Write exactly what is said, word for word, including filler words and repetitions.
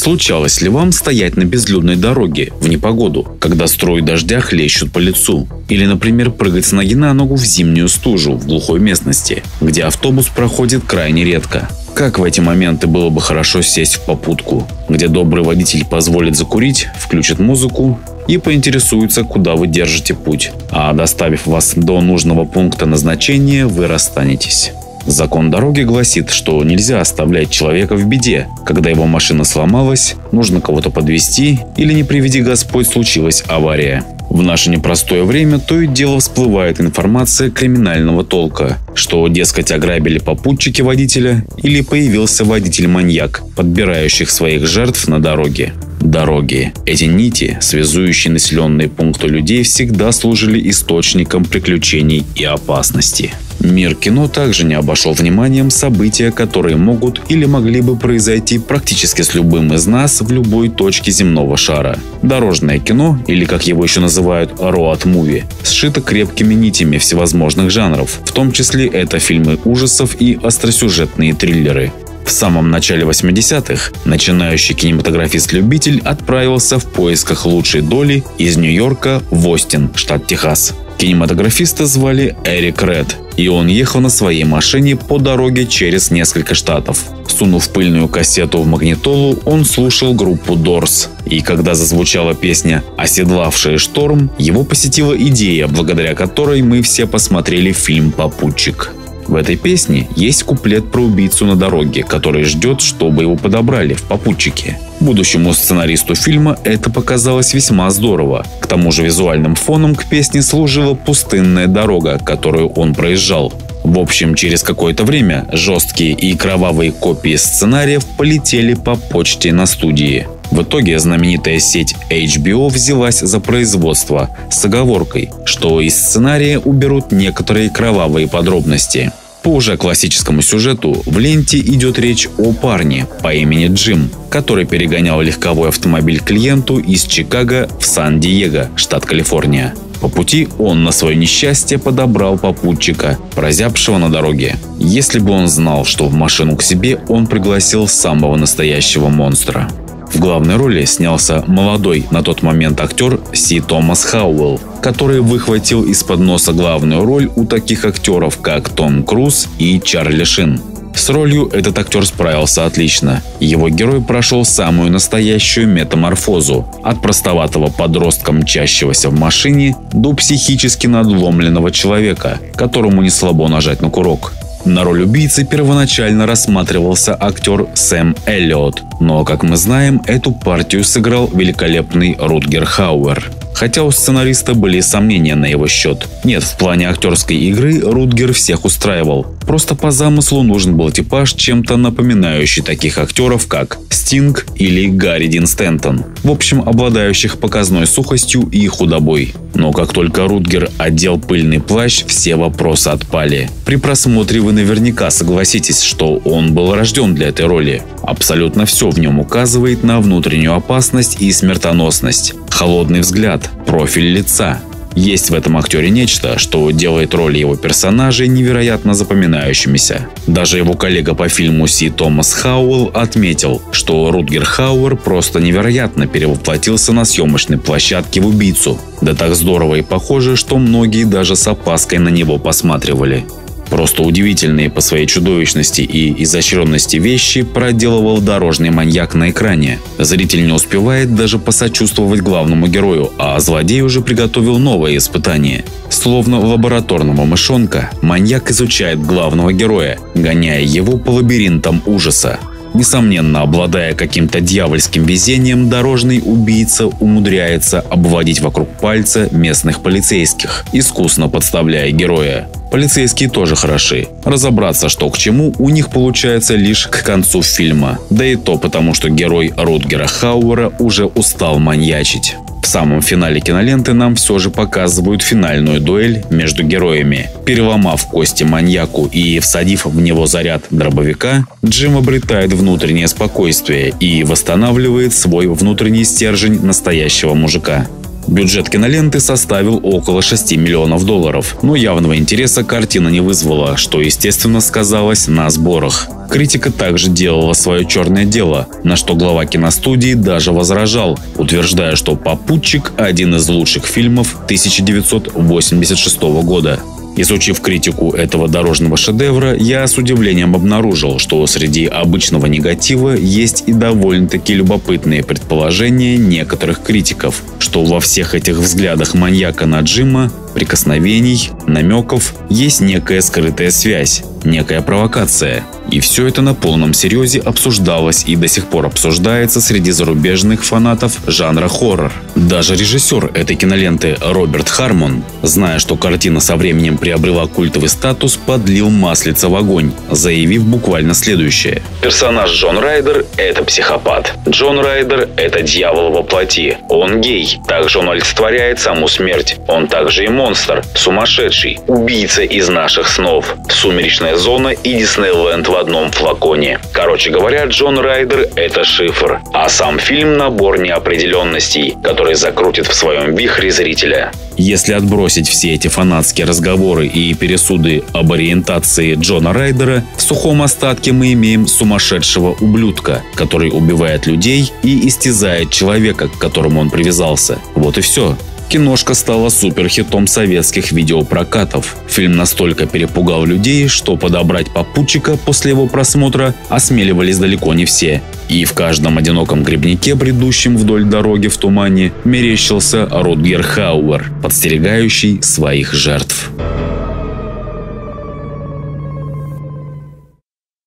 Случалось ли вам стоять на безлюдной дороге в непогоду, когда струи дождя хлещут по лицу? Или, например, прыгать с ноги на ногу в зимнюю стужу в глухой местности, где автобус проходит крайне редко? Как в эти моменты было бы хорошо сесть в попутку, где добрый водитель позволит закурить, включит музыку и поинтересуется, куда вы держите путь, а доставив вас до нужного пункта назначения, вы расстанетесь. Закон дороги гласит, что нельзя оставлять человека в беде, когда его машина сломалась, нужно кого-то подвезти или, не приведи Господь, случилась авария. В наше непростое время то и дело всплывает информация криминального толка, что, дескать, ограбили попутчики водителя или появился водитель-маньяк, подбирающих своих жертв на дороге. Дороги. Эти нити, связующие населенные пункты людей, всегда служили источником приключений и опасности. Мир кино также не обошел вниманием события, которые могут или могли бы произойти практически с любым из нас в любой точке земного шара. Дорожное кино, или как его еще называют road movie, сшито крепкими нитями всевозможных жанров, в том числе это фильмы ужасов и остросюжетные триллеры. В самом начале восьмидесятых начинающий кинематографист-любитель отправился в поисках лучшей доли из Нью-Йорка в Остин, штат Техас. Кинематографиста звали Эрик Ред, и он ехал на своей машине по дороге через несколько штатов. Сунув пыльную кассету в магнитолу, он слушал группу Doors. И когда зазвучала песня «Оседлавшая шторм», его посетила идея, благодаря которой мы все посмотрели фильм «Попутчик». В этой песне есть куплет про убийцу на дороге, который ждет, чтобы его подобрали в попутчике. Будущему сценаристу фильма это показалось весьма здорово. К тому же визуальным фоном к песне служила пустынная дорога, которую он проезжал. В общем, через какое-то время жесткие и кровавые копии сценариев полетели по почте на студии. В итоге знаменитая сеть эйч би о взялась за производство с оговоркой, что из сценария уберут некоторые кровавые подробности. По уже классическому сюжету в ленте идет речь о парне по имени Джим, который перегонял легковой автомобиль клиенту из Чикаго в Сан-Диего, штат Калифорния. По пути он на свое несчастье подобрал попутчика, прозябшего на дороге. Если бы он знал, что в машину к себе он пригласил самого настоящего монстра. В главной роли снялся молодой на тот момент актер Си Томас Хауэлл, который выхватил из-под носа главную роль у таких актеров, как Том Круз и Чарли Шин. С ролью этот актер справился отлично. Его герой прошел самую настоящую метаморфозу – от простоватого подростка, мчащегося в машине, до психически надломленного человека, которому не слабо нажать на курок. На роль убийцы первоначально рассматривался актер Сэм Эллиот, но, как мы знаем, эту партию сыграл великолепный Рутгер Хауэр. Хотя у сценариста были сомнения на его счет. Нет, в плане актерской игры Рутгер всех устраивал. Просто по замыслу нужен был типаж, чем-то напоминающий таких актеров, как Стинг или Гарри Дин Стэнтон. В общем, обладающих показной сухостью и худобой. Но как только Рутгер одел пыльный плащ, все вопросы отпали. При просмотре вы наверняка согласитесь, что он был рожден для этой роли. Абсолютно все в нем указывает на внутреннюю опасность и смертоносность. Холодный взгляд, профиль лица. Есть в этом актере нечто, что делает роли его персонажей невероятно запоминающимися. Даже его коллега по фильму Си Томас Хауэлл отметил, что Рутгер Хауэр просто невероятно перевоплотился на съемочной площадке в убийцу. Да так здорово и похоже, что многие даже с опаской на него посматривали. Просто удивительные по своей чудовищности и изощренности вещи проделывал дорожный маньяк на экране. Зритель не успевает даже посочувствовать главному герою, а злодей уже приготовил новое испытание. Словно лабораторного мышонка, маньяк изучает главного героя, гоняя его по лабиринтам ужаса. Несомненно, обладая каким-то дьявольским везением, дорожный убийца умудряется обводить вокруг пальца местных полицейских, искусно подставляя героя. Полицейские тоже хороши. Разобраться, что к чему, у них получается лишь к концу фильма. Да и то потому, что герой Рутгера Хауэра уже устал маньячить. В самом финале киноленты нам все же показывают финальную дуэль между героями. Переломав кости маньяку и всадив в него заряд дробовика, Джим обретает внутреннее спокойствие и восстанавливает свой внутренний стержень настоящего мужика. Бюджет киноленты составил около шести миллионов долларов, но явного интереса картина не вызвала, что, естественно, сказалось на сборах. Критика также делала свое черное дело, на что глава киностудии даже возражал, утверждая, что «Попутчик» – один из лучших фильмов тысяча девятьсот восемьдесят шестого года. Изучив критику этого дорожного шедевра, я с удивлением обнаружил, что среди обычного негатива есть и довольно-таки любопытные предположения некоторых критиков, что во всех этих взглядах маньяка на Джима, прикосновений, намеков есть некая скрытая связь, некая провокация. И все это на полном серьезе обсуждалось и до сих пор обсуждается среди зарубежных фанатов жанра хоррор. Даже режиссер этой киноленты Роберт Хармон, зная, что картина со временем приобрела культовый статус, подлил маслица в огонь, заявив буквально следующее. Персонаж Джон Райдер – это психопат. Джон Райдер – это дьявол во плоти. Он гей. Также он олицетворяет саму смерть. Он также и монстр, сумасшедший, убийца из наших снов. Сумеречная зона и Диснейленд в одном флаконе. Короче говоря, Джон Райдер – это шифр, а сам фильм – набор неопределенностей, который закрутит в своем вихре зрителя. Если отбросить все эти фанатские разговоры и пересуды об ориентации Джона Райдера, в сухом остатке мы имеем сумасшедшего ублюдка, который убивает людей и истязает человека, к которому он привязался. Вот и все. Киношка стала суперхитом советских видеопрокатов. Фильм настолько перепугал людей, что подобрать попутчика после его просмотра осмеливались далеко не все. И в каждом одиноком грибнике, бредущем вдоль дороги в тумане, мерещился Рутгер Хауэр, подстерегающий своих жертв.